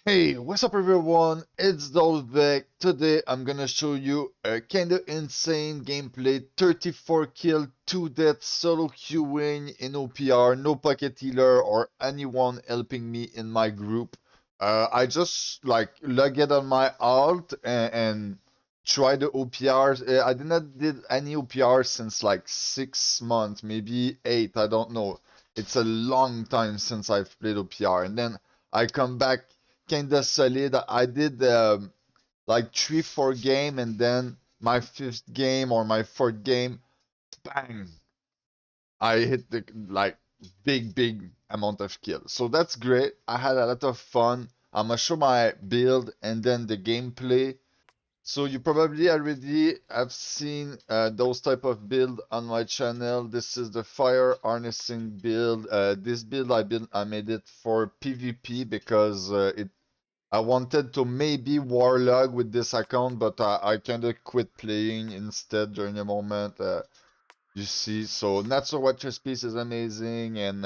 Hey, what's up everyone? It's Dolbeck. Today I'm gonna show you a kinda insane gameplay, 34 kill, 2 deaths, solo queuing in OPR, no pocket healer or anyone helping me in my group. I just like log it on my alt and try the OPRs. I did not did any OPRs since like 6 months, maybe 8, I don't know. It's a long time since I've played OPR and then I come back kinda solid. I did like 3, 4 game, and then my fifth game or my fourth game, bang! I hit the like big amount of kills. So that's great. I had a lot of fun. I'm gonna show my build and then the gameplay. So you probably already have seen those type of build on my channel. This is the fire harnessing build. This build I made it for PvP because I wanted to maybe Warlog with this account, but I kind of quit playing instead during the moment. You see, so not so much space is amazing, and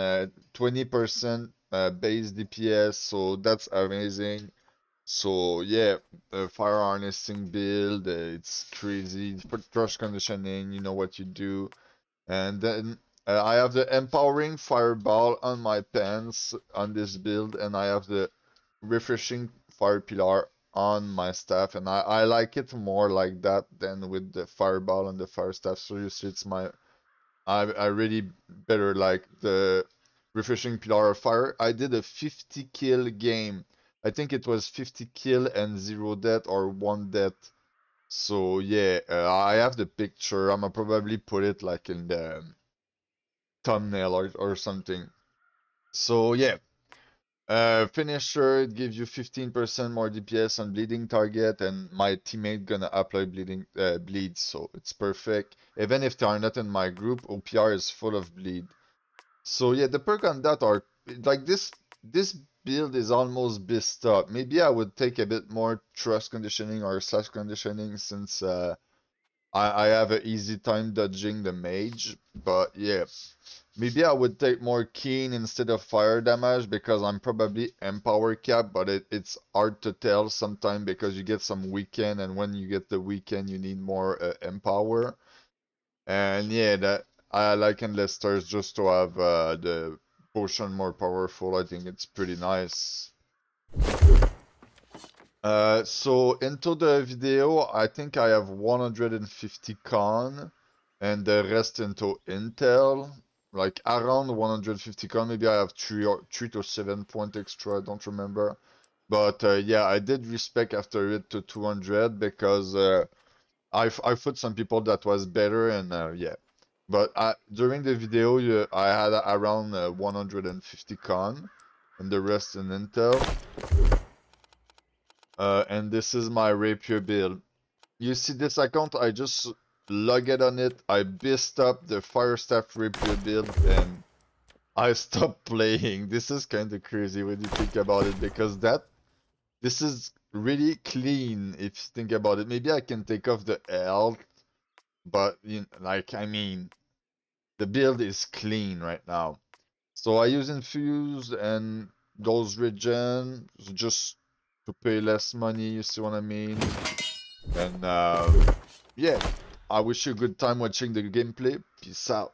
20% base DPS, so that's amazing. So yeah, the fire harnessing build, it's crazy. For crush conditioning, you know what you do. And then I have the empowering fireball on my pants on this build, and I have the refreshing fire pillar on my staff, and I like it more like that than with the fireball and the fire staff. So you see, it's my I really better like the refreshing pillar of fire. I did a 50 kill game. I think it was 50 kill and 0 death or 1 death. So yeah, I have the picture. I'm gonna probably put it like in the thumbnail or something. So yeah, finisher, it gives you 15% more DPS on bleeding target, and my teammate gonna apply bleed, so it's perfect. Even if they are not in my group, OPR is full of bleed. So yeah, the perk on that are like this build is almost beast up. Maybe I would take a bit more trust conditioning or slash conditioning since I have an easy time dodging the mage, but yeah. Maybe I would take more keen instead of fire damage because I'm probably empower cap, but it's hard to tell sometimes because you get some weekend, and when you get the weekend you need more empower. And yeah, that I like endless stars just to have the potion more powerful. I think it's pretty nice. So into the video, I think I have 150 con and the rest into intel, like around 150 con. Maybe I have 3 to 7 point extra, I don't remember. But yeah, I did respec after it to 200 because I put some people that was better, and yeah. But during the video, I had around 150 con and the rest in intel. And this is my Rapier build. You see this account, I just logged on it, I beast up the Fire Staff Rapier build, and I stopped playing. This is kind of crazy when you think about it, because this is really clean if you think about it. Maybe I can take off the health, but you know, like, I mean, the build is clean right now. So I use Infuse and those regen just to pay less money, you see what I mean? And yeah, I wish you a good time watching the gameplay. Peace out.